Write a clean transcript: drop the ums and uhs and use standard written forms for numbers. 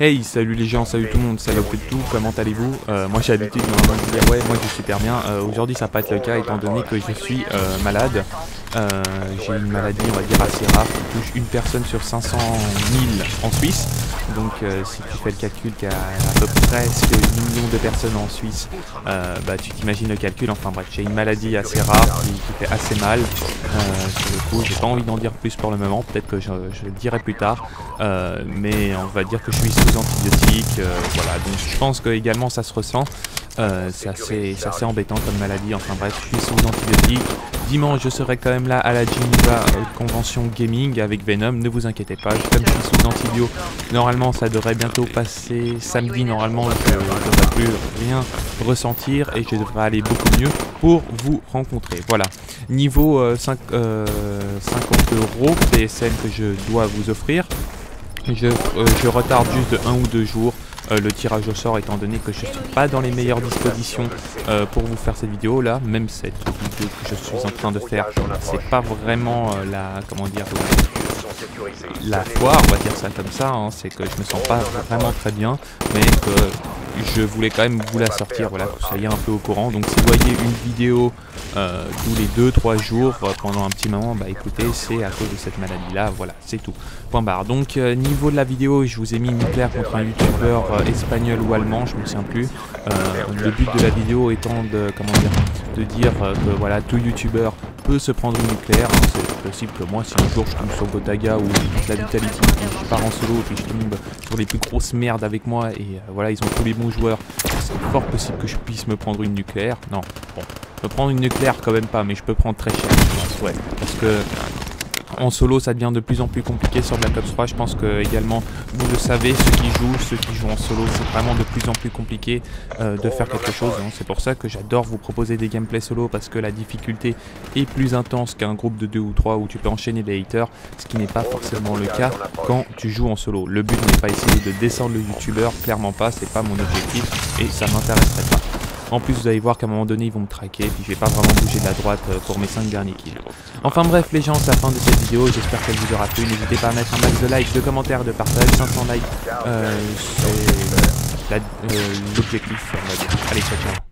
Hey, salut les gens, salut tout le monde, salut tout, comment allez-vous? Moi j'ai l'habitude de dire ouais, moi je suis super bien. Aujourd'hui ça va pas être le cas étant donné que je suis malade. J'ai une maladie on va dire assez rare qui touche une personne sur 500 000 en Suisse. Donc si tu fais le calcul qu'il y a à peu près presque 1 million de personnes en Suisse, bah tu t'imagines le calcul. Enfin bref, j'ai une maladie assez rare qui fait assez mal. Sur le coup, j'ai pas envie d'en dire plus pour le moment, peut-être que je le dirai plus tard. Mais on va dire que je suis sous antibiotiques, voilà, donc je pense que également ça se ressent. C'est assez embêtant comme maladie, enfin bref, je suis sous antibiotiques. Dimanche je serai quand même là à la Geneva Convention Gaming avec Venom, ne vous inquiétez pas, comme je suis sous antibio, normalement ça devrait bientôt passer, samedi normalement je ne devrais plus rien ressentir et je devrais aller beaucoup mieux pour vous rencontrer. Voilà, niveau 50 € PSN que je dois vous offrir. Je retarde juste de 1 ou 2 jours le tirage au sort étant donné que je ne suis pas dans les meilleures dispositions pour vous faire cette vidéo là. Même cette vidéo que je suis en train de faire, c'est pas vraiment la foire, on va dire ça comme ça, hein. C'est que je me sens pas vraiment très bien, mais que je voulais quand même vous la sortir, voilà, que vous soyez un peu au courant. Donc si vous voyez une vidéo tous les 2-3 jours pendant un petit moment, bah écoutez, c'est à cause de cette maladie là, voilà, c'est tout, point barre. Donc niveau de la vidéo, je vous ai mis une nucléaire contre un youtubeur espagnol ou allemand, je me souviens plus. Le but de la vidéo étant de dire que voilà, tout youtubeur peut se prendre une nucléaire, hein. C'est possible que moi si un jour je tombe sur Gotaga ou la Vitality et je pars en solo et puis je tombe sur les plus grosses merdes avec moi et voilà, ils ont tous les bons joueurs, c'est fort possible que je puisse me prendre une nucléaire. Non, bon, me prendre une nucléaire quand même pas, mais je peux prendre très cher, je pense, ouais, parce que en solo ça devient de plus en plus compliqué sur Black Ops 3, je pense que également vous le savez, ceux qui jouent en solo, c'est vraiment de plus en plus compliqué de faire quelque chose, hein. C'est pour ça que j'adore vous proposer des gameplays solo, parce que la difficulté est plus intense qu'un groupe de 2 ou 3 où tu peux enchaîner les haters, ce qui n'est pas forcément le cas quand tu joues en solo. Le but n'est pas essayer de descendre le youtubeur, clairement pas, c'est pas mon objectif et ça m'intéresserait pas. En plus, vous allez voir qu'à un moment donné, ils vont me traquer, puis je vais pas vraiment bouger de la droite pour mes 5 derniers kills. Enfin bref, les gens, c'est la fin de cette vidéo. J'espère qu'elle vous aura plu. N'hésitez pas à mettre un max de likes, de commentaires, de partage. 500 likes, c'est l'objectif, on va dire. Allez, ciao, ciao.